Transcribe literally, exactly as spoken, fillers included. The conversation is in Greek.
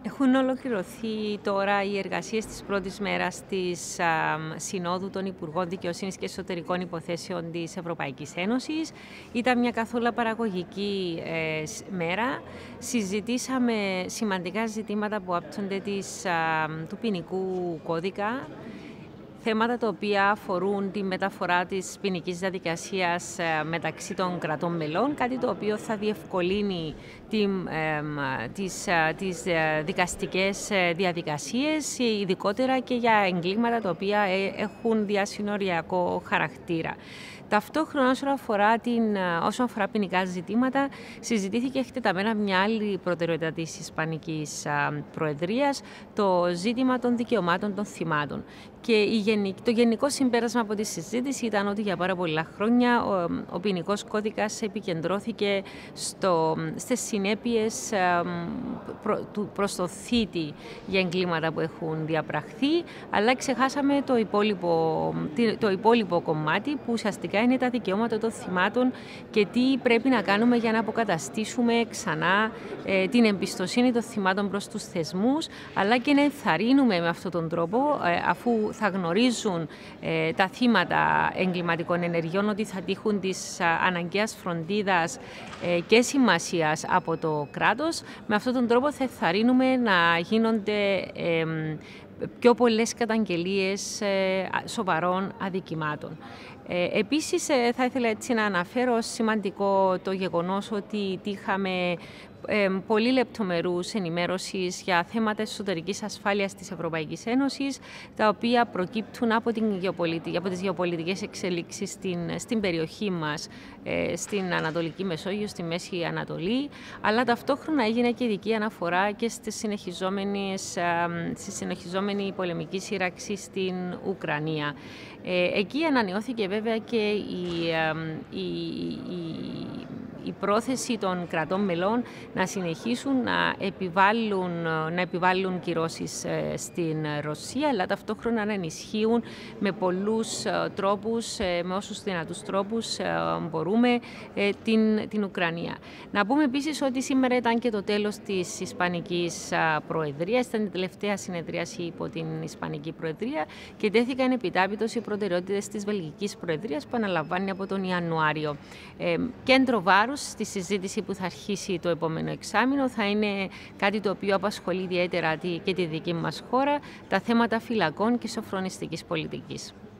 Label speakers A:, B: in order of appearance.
A: Έχουν ολοκληρωθεί τώρα οι εργασίες της πρώτης μέρας της α, Συνόδου των Υπουργών Δικαιοσύνης και Εσωτερικών Υποθέσεων της Ευρωπαϊκής Ένωσης. Ήταν μια καθόλου παραγωγική ε, μέρα. Συζητήσαμε σημαντικά ζητήματα που άπτονται της, α, του ποινικού κώδικα, θέματα τα οποία αφορούν τη μεταφορά της ποινικής διαδικασίας μεταξύ των κρατών μελών, κάτι το οποίο θα διευκολύνει την, ε, τις, τις δικαστικές διαδικασίες, ειδικότερα και για εγκλήματα τα οποία έχουν διασυνοριακό χαρακτήρα. Ταυτόχρονα, όσον αφορά, την, όσον αφορά ποινικά ζητήματα, συζητήθηκε εκτεταμένα μια άλλη προτεραιότητα της Ισπανικής Προεδρίας, το ζήτημα των δικαιωμάτων των θυμάτων. Και η, το γενικό συμπέρασμα από τη συζήτηση ήταν ότι για πάρα πολλά χρόνια ο, ο ποινικός κώδικας επικεντρώθηκε στο, στις συνέπειες ε, προ, του, προς το θήτη για εγκλήματα που έχουν διαπραχθεί, αλλά ξεχάσαμε το υπόλοιπο, το υπόλοιπο κομμάτι που ουσιαστικά είναι τα δικαιώματα των θυμάτων και τι πρέπει να κάνουμε για να αποκαταστήσουμε ξανά ε, την εμπιστοσύνη των θυμάτων προς τους θεσμούς, αλλά και να ενθαρρύνουμε με αυτόν τον τρόπο, ε, αφού θα γνωρίζουν ε, τα θύματα εγκληματικών ενεργειών ότι θα τύχουν της α, αναγκαίας φροντίδας ε, και σημασίας από το κράτος. Με αυτόν τον τρόπο θα ενθαρρύνουμε να γίνονται ε, πιο πολλές καταγγελίες ε, σοβαρών αδικημάτων. Ε, επίσης, ε, θα ήθελα έτσι να αναφέρω σημαντικό το γεγονός ότι τύχαμε ε, πολύ λεπτομερούς ενημέρωσης για θέματα εσωτερικής ασφάλειας της Ευρωπαϊκής Ένωσης, τα οποία προκύπτουν από, την γεωπολιτική, από τις γεωπολιτικές εξελίξεις στην, στην περιοχή μας, ε, στην Ανατολική Μεσόγειο, στη Μέση Ανατολή, αλλά ταυτόχρονα έγινε και ειδική αναφορά και στις συνεχιζόμενες, ε, στη συνεχιζόμενη πολεμική σύραξη στην Ουκρανία. Ε, εκεί ανανεώθηκε βέβαια και η, η, η, η πρόθεση των κρατών μελών να συνεχίσουν να επιβάλλουν, να επιβάλλουν κυρώσεις στην Ρωσία, αλλά ταυτόχρονα να ενισχύουν με πολλούς τρόπους, με όσους δυνατούς τρόπους μπορούμε την, την Ουκρανία. Να πούμε επίσης ότι σήμερα ήταν και το τέλος της Ισπανικής Προεδρίας, ήταν η τελευταία συνεδρίαση υπό την Ισπανική Προεδρία και τέθηκαν επιτάπητος οι προτεραιότητες της Βελγικής Προεδρίας που αναλαμβάνει από τον Ιανουάριο. Ε, κέντρο βάρους στη συζήτηση που θα αρχίσει το επόμενο εξάμηνο θα είναι κάτι το οποίο απασχολεί ιδιαίτερα και τη δική μας χώρα, τα θέματα φυλακών και σοφρονιστικής πολιτικής.